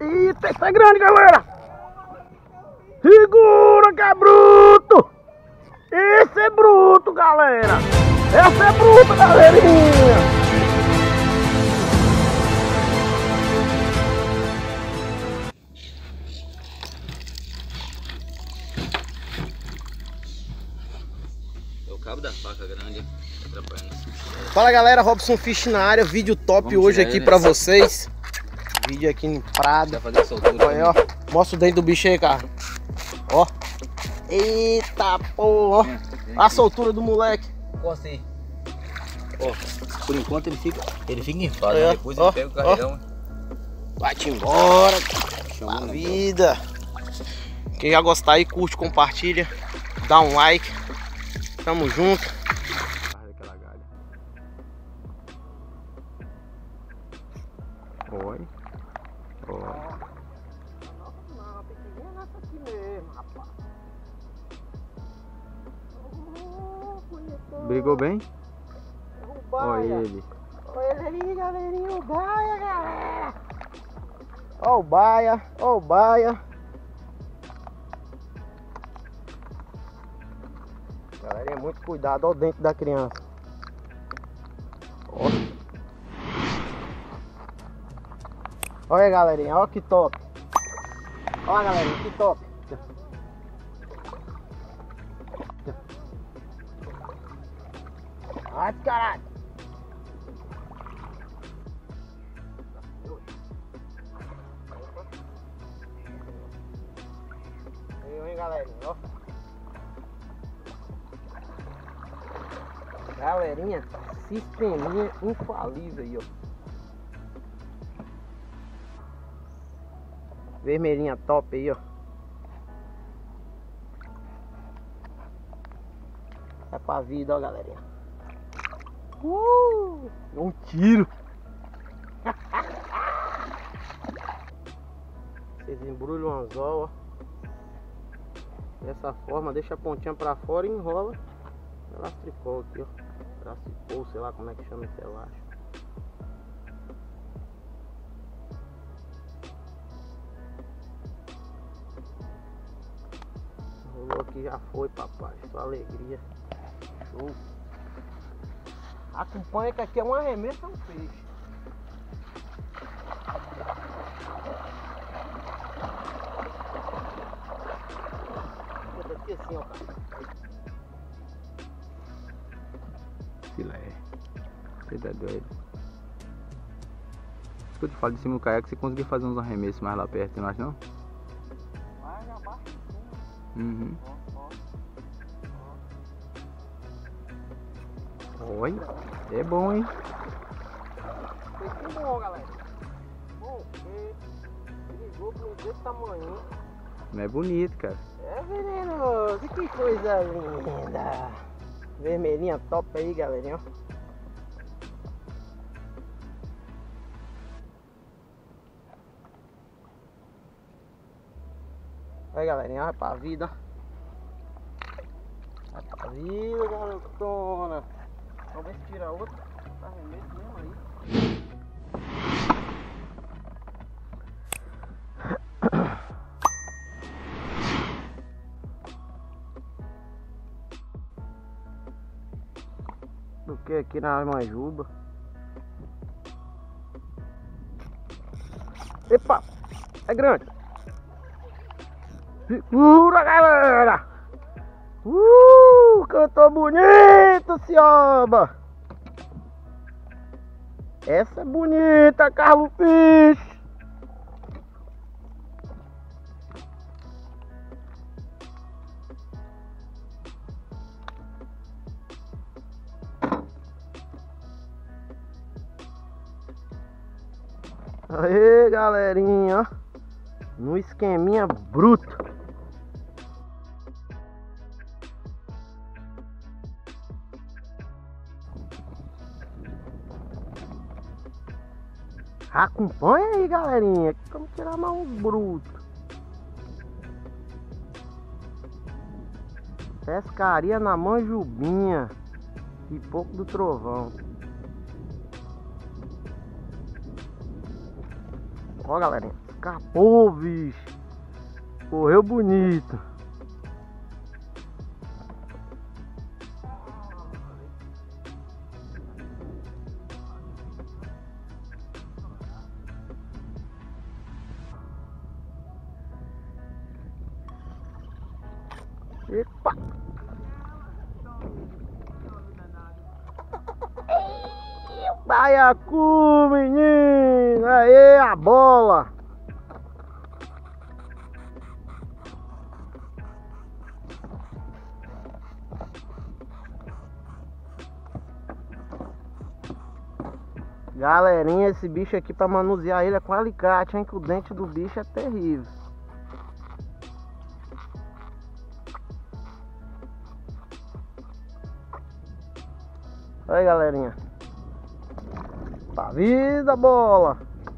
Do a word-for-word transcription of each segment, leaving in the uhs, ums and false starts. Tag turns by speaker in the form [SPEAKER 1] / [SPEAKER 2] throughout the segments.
[SPEAKER 1] Eita, esse é grande, galera! Segura que é bruto! Esse é bruto, galera! Esse é bruto, galerinha!
[SPEAKER 2] É o cabo da faca grande, atrapalhando.
[SPEAKER 1] Fala galera, Robson Fish na área, vídeo top Vamos hoje aqui ele, pra né? vocês. Vídeo aqui no Prado.
[SPEAKER 2] Fazer soltura,
[SPEAKER 1] olha, ó. Mostra o dente do bicho aí, cara. Ó. Eita porra. É, a soltura do moleque.
[SPEAKER 2] Encosta aí. Ó, por enquanto ele fica, ele fica em fase,
[SPEAKER 1] é,
[SPEAKER 2] depois
[SPEAKER 1] ó,
[SPEAKER 2] ele pega o carregão.
[SPEAKER 1] Vai-te embora. A vida. Quem já gostar aí, curte, compartilha. Dá um like. Tamo junto. Oi. Oi. Não, tem que vir nessa aqui mesmo, rapaz. Brigou bem? Olha ele. Olha ele ali, galerinha. O baia, galera. Ó o baia, ó o baia. Galerinha, muito cuidado. Olha o dente da criança. Ó. Olha, galerinha, olha que top. Olha, galerinha, que top. Ai, caralho. Eu, hein, galerinha, ó. Galerinha, sisteminha infalível aí, ó. Vermelhinha top aí, ó. É pra vida, ó, galerinha. Uh! Um tiro. Vocês embrulham o anzol, ó. Dessa forma, deixa a pontinha pra fora e enrola. Elastricol aqui, ó. Elastricol, sei lá como é que chama esse elástico. Rolou aqui, já foi, papai. Só alegria. Show. Acompanha que aqui é um arremesso, é um peixe. Fica daqui assim, ó, cara. Filé. Você tá doido. Isso que eu te falo de cima do caiaque, você conseguir fazer uns arremessos mais lá perto, não acha não? Vai, já baixa em cima. Uhum. Oi, é bom, hein? Foi bom, galera. Bom, porque ligou com desse tamanho. Mas é bonito, cara. É venenoso, que coisa linda. Vermelhinha top aí, galerinha. Aí, galerinha, vai pra vida. Vai pra vida, garotona. Vamos ver se tira outro. Tá arremesso mesmo aí. Do que aqui na manjuba. Epa! É grande! Segura, galera! Uh! Cantou bonito, Cioba! Essa é bonita, Carlos Fish! Aê, galerinha! No esqueminha bruto! Acompanha aí, galerinha, vamos tirar mais uns brutos. Pescaria na manjubinha e pouco do trovão. Ó, galerinha. Escapou, bicho. Correu bonito. Epa! Baiacu, menino! Aê, a bola! Galerinha, esse bicho aqui pra manusear ele é com alicate, hein? Que o dente do bicho é terrível. Aí, galerinha. Pra vida, bola!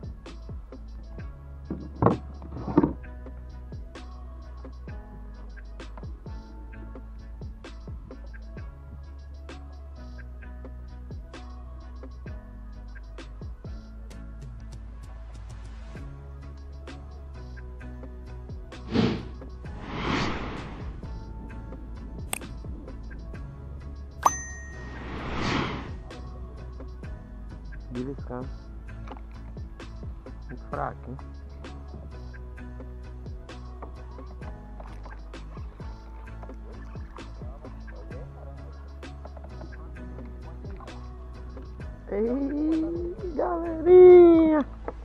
[SPEAKER 1] Beliscando. Muito fraco, hein? Ei, galerinha!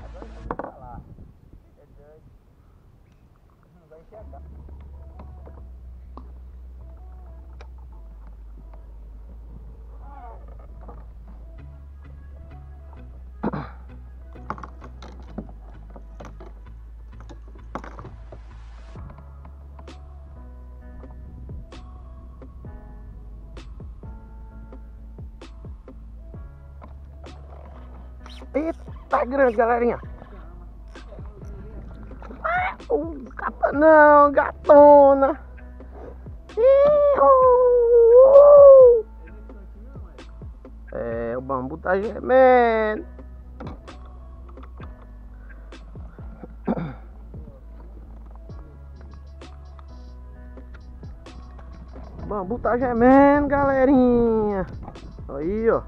[SPEAKER 1] Eita, grande, galerinha. Ah, uh, capa não, gatona. Ihu. É, o bambu tá gemendo. O bambu tá gemendo, galerinha. Aí, ó.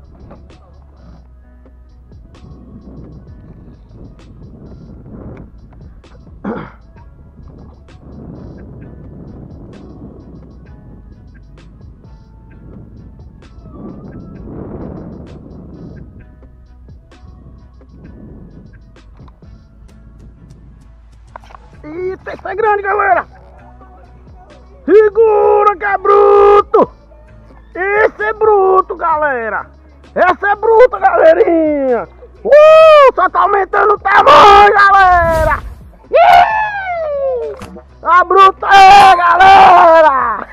[SPEAKER 1] Eita, esse é grande, galera! Segura que é bruto! Esse é bruto, galera! Essa é bruta, galerinha! Uh, só tá aumentando o tamanho, galera! Ih! A bruta é, galera!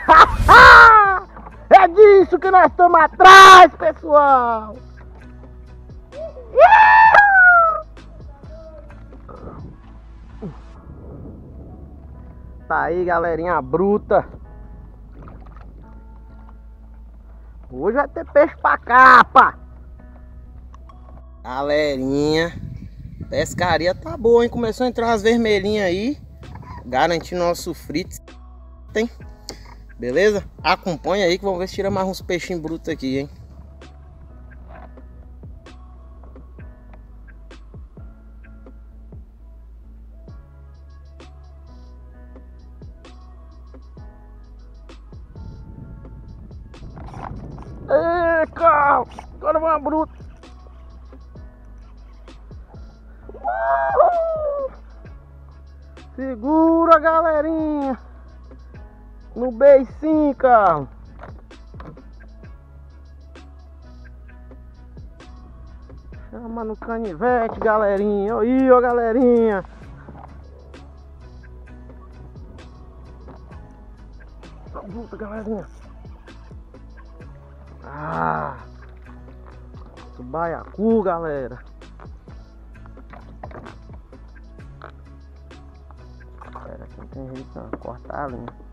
[SPEAKER 1] É disso que nós estamos atrás, pessoal! Tá aí, galerinha bruta. Hoje vai ter peixe pra capa. Galerinha, pescaria tá boa, hein? Começou a entrar umas vermelhinhas aí, garantindo nosso frito. Tem? Beleza? Acompanha aí que vamos ver se tira mais uns peixinhos brutos aqui, hein? Ei, carro! Agora vai uma bruta! Uhul! Segura, galerinha! No beicinho, carro! Chama no canivete, galerinha! Aí, ó, galerinha! Tá bruta, galerinha! Ah, baiacu, galera. Espera que não tem jeito não, cortar a linha.